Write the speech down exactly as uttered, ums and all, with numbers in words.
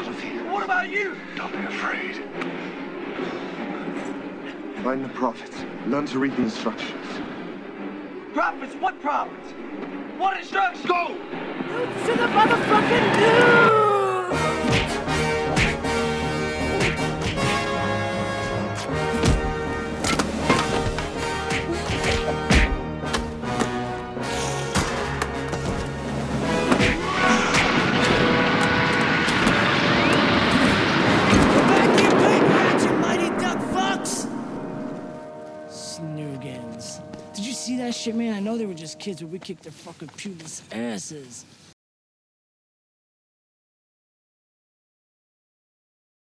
out of here. What about you? Don't be afraid. Find the prophets. Learn to read the instructions. Prophets? What prophets? What instructions? Go! To the motherfucking news! See that shit, man? I know they were just kids, but we kicked their fucking pubis asses.